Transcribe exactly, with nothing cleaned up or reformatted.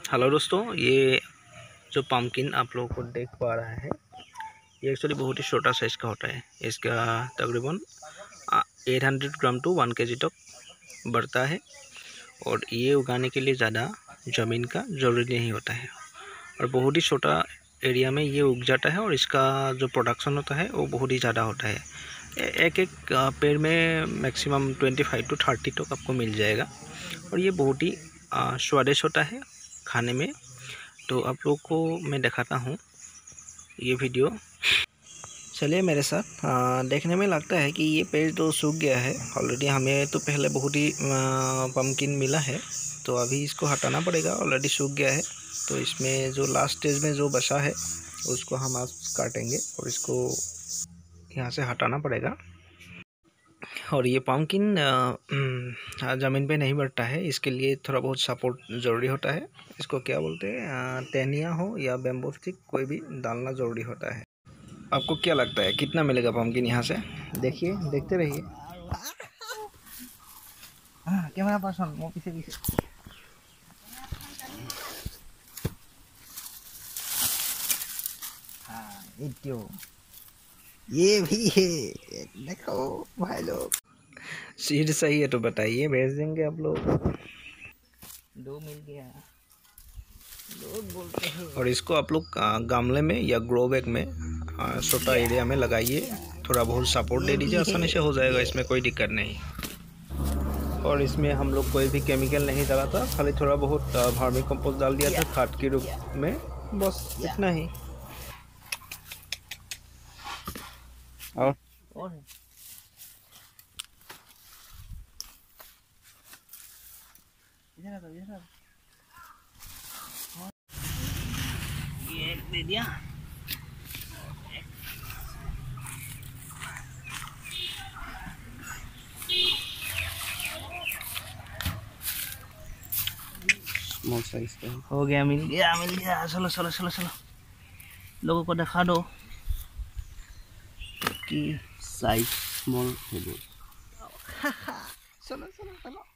Hello दोस्तों, ये जो पम्पकिन आप लोगों को देख पा रहा है ये एक्चुअली बहुत ही छोटा साइज़ का होता है। इसका तकरीबन आठ सौ ग्राम टू वन केजी तक बढ़ता है और ये उगाने के लिए ज़्यादा ज़मीन का ज़रूरी नहीं होता है और बहुत ही छोटा एरिया में ये उग जाता है और इसका जो प्रोडक्शन होता है वो बहुत ही ज़्यादा होता है। एक एक पेड़ में मैक्सिमम पच्चीस टू तीस तक आपको मिल जाएगा और ये बहुत ही स्वादिष्ट होता है खाने में। तो आप लोग को मैं दिखाता हूँ ये वीडियो। चलिए मेरे साथ। आ, देखने में लगता है कि ये पेड़ तो सूख गया है ऑलरेडी। हमें तो पहले बहुत ही पम्पकिन मिला है तो अभी इसको हटाना पड़ेगा, ऑलरेडी सूख गया है। तो इसमें जो लास्ट स्टेज में जो बचा है उसको हम आज काटेंगे और इसको यहाँ से हटाना पड़ेगा। और ये पम्पकिन ज़मीन पे नहीं बढ़ता है, इसके लिए थोड़ा बहुत सपोर्ट ज़रूरी होता है। इसको क्या बोलते हैं, टहनियाँ हो या बैम्बू स्टिक कोई भी डालना ज़रूरी होता है। आपको क्या लगता है कितना मिलेगा पम्पकिन यहाँ से? देखिए, देखते रहिए। हाँ, कैमरा पर्सन वो पीछे पीछे। हाँ, ये भी है, देखो भाई लोग। सीड सही है तो बताइए, भेज देंगे आप लोग। दो मिल गया, लोग बोलते हैं। और इसको आप लोग गमले में या ग्रो बैग में छोटा एरिया में लगाइए, थोड़ा बहुत सपोर्ट दे दीजिए, आसानी से हो जाएगा, इसमें कोई दिक्कत नहीं। और इसमें हम लोग कोई भी केमिकल नहीं डाला था, खाली थोड़ा बहुत वर्मी कंपोस्ट डाल दिया था खाद के रूप में, बस इतना ही। और ये एक दे दिया। स्मॉल साइज का हो गया, मिल गया मिल गया। चलो चलो चलो चलो, लोगों को दिखा दो कि साइज स्मॉल है। चलो चलो चलो।